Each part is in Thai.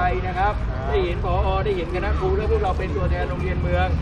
นะครับได้เห็นผอ.ได้เห็นคณะครูและพวกเราเป็นตัวแทนโรงเรียนเมือง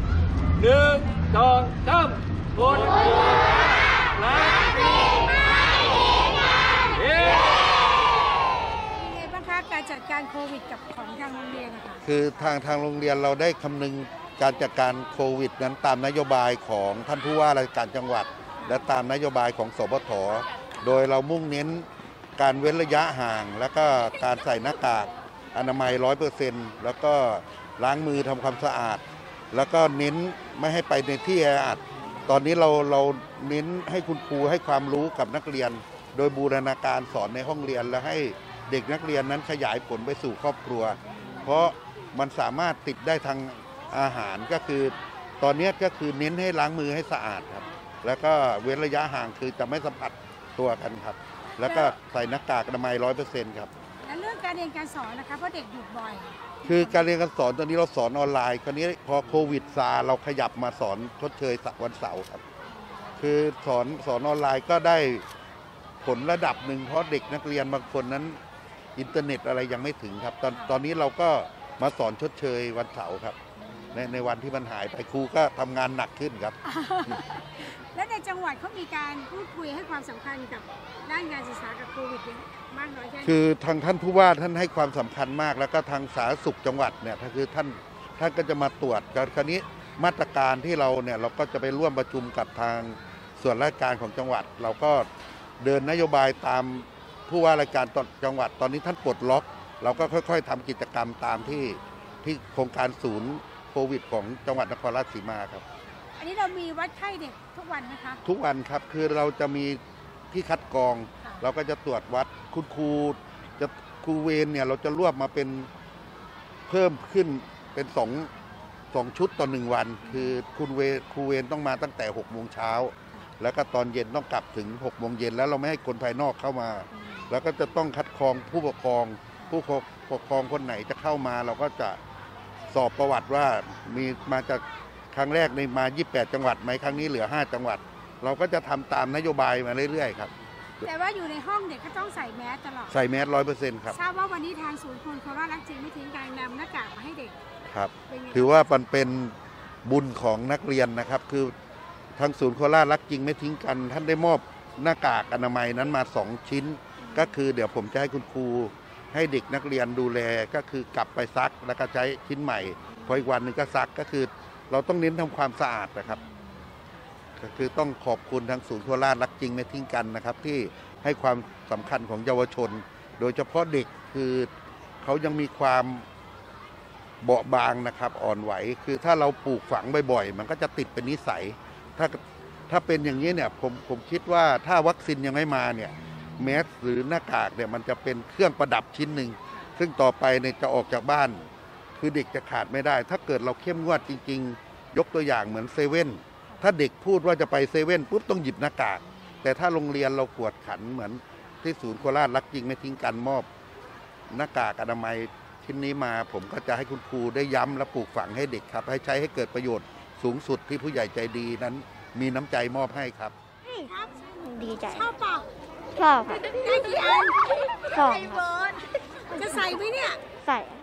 1 2 3คนรักจริงไม่เห็นยังไงบ้างคะการจัดการโควิดกับของทางโรงเรียนนะคะคือทางโรงเรียนเราได้คำนึงการจัดการโควิดนั้นตามนโยบายของท่านผู้ว่าราชการจังหวัดและตามนโยบายของสปท.โดยเรามุ่งเน้นการเว้นระยะห่างและก็การใส่หน้ากากอนามัย 100% แล้วก็ล้างมือทำความสะอาดแล้วก็เน้นไม่ให้ไปในที่แออัดตอนนี้เราเน้นให้คุณครูให้ความรู้กับนักเรียนโดยบูรณาการสอนในห้องเรียนและให้เด็กนักเรียนนั้นขยายผลไปสู่ครอบครัวเพราะมันสามารถติดได้ทางอาหารก็คือตอนนี้ก็คือเน้นให้ล้างมือให้สะอาดครับแล้วก็เว้นระยะห่างคือจะไม่สัมผัสตัวกันครับแล้วก็ใส่หน้ากากอนามัย 100% ครับและเรื่องการเรียนการสอนนะคะเพราะเด็กหยุดบ่อยคือการเรียนการสอนตอนนี้เราสอนออนไลน์คราวนี้พอโควิดซาเราขยับมาสอนชดเชยวันเสาร์ครับคือสอนออนไลน์ก็ได้ผลระดับหนึ่งเพราะเด็กนักเรียนบางคนนั้นอินเทอร์เน็ตอะไรยังไม่ถึงครับตอนนี้เราก็มาสอนชดเชยวันเสาร์ครับในวันที่มันหายไปครูก็ทำงานหนักขึ้นครับและในจังหวัดเขามีการพูดคุยให้ความสำคัญกับด้านการศึกษากับโควิดมากน้อยแค่ไหนคือทางท่านผู้ว่าท่านให้ความสำคัญมากแล้วก็ทางสาธารณสุขจังหวัดเนี่ยคือท่านก็จะมาตรวจคราวนี้มาตรการที่เราเนี่ยเราก็จะไปร่วมประชุมกับทางส่วนราชการของจังหวัดเราก็เดินนโยบายตามผู้ว่าราชการจังหวัดตอนนี้ท่านปลดล็อกเราก็ค่อยๆทำกิจกรรมตามที่โครงการศูนย์โควิดของจังหวัดนครราชสีมาครับอันนี้เรามีวัดไข้เด็กทุกวันไหมคะทุกวันครับคือเราจะมีที่คัดกรองเราก็จะตรวจวัดคุณครูเวรเนี่ยเราจะรวบมาเป็นเพิ่มขึ้นเป็น2ชุดต่อ1วันคือครูเวรต้องมาตั้งแต่6 โมงเช้าแล้วก็ตอนเย็นต้องกลับถึง6 โมงเย็นแล้วเราไม่ให้คนภายนอกเข้ามาแล้วก็จะต้องคัดกรองผู้ปกครองคนไหนจะเข้ามาเราก็จะสอบประวัติว่ามีมาจากครั้งแรกในมา28 จังหวัดไหมครั้งนี้เหลือ5 จังหวัดเราก็จะทำตามนโยบายมาเรื่อยๆครับแต่ว่าอยู่ในห้องเด็กก็ต้องใส่แมสตลอดใส่แมส 100% ครับทราบว่าวันนี้ทางศูนย์คนโคราชรักจริงไม่ทิ้งการนำหน้ากากมาให้เด็กครับถือว่ามันเป็นบุญของนักเรียนนะครับคือทางศูนย์โคราชรักจริงไม่ทิ้งกันท่านได้มอบหน้ากากอนามัยนั้นมา2 ชิ้นก็คือเดี๋ยวผมจะให้คุณครูให้เด็กนักเรียนดูแลก็คือกลับไปซักแล้วก็ใช้ชิ้นใหม่พออีกวันหนึ่งก็ซักก็คือเราต้องเน้นทำความสะอาดนะครับก็คือต้องขอบคุณทางศูนย์โคราชรักจริงไม่ทิ้งกันนะครับที่ให้ความสำคัญของเยาวชนโดยเฉพาะเด็กคือเขายังมีความเบาบางนะครับอ่อนไหวคือถ้าเราปลูกฝังบ่อยๆมันก็จะติดเป็นนิสัยถ้าเป็นอย่างนี้เนี่ยผมคิดว่าถ้าวัคซีนยังไม่มาเนี่ยแมสหรือหน้ากากเนี่ยมันจะเป็นเครื่องประดับชิ้นหนึ่งซึ่งต่อไปเนี่ยจะออกจากบ้านคือเด็กจะขาดไม่ได้ถ้าเกิดเราเข้มงวดจริงๆยกตัวอย่างเหมือนเซเว่นถ้าเด็กพูดว่าจะไปเซเว่นปุ๊บต้องหยิบหน้ากากแต่ถ้าโรงเรียนเรากวดขันเหมือนที่ศูนย์โคราชรักจริงไม่ทิ้งกันมอบหน้ากากอนามัยชิ้นนี้มาผมก็จะให้คุณครูได้ย้ำและปลูกฝังให้เด็กครับให้ใช้ให้เกิดประโยชน์สูงสุดที่ผู้ใหญ่ใจดีนั้นมีน้ำใจมอบให้ครับดีใจชอบเปล่าชอบค่ะได้กี่อันชอบจะใส่ไหมเนี่ยใส่